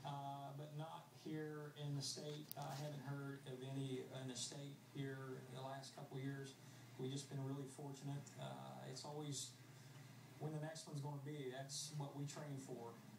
but not here in the state. I haven't heard of any in the state here in the last couple of years. We've just been really fortunate. It's always when the next one's going to be. That's what we train for.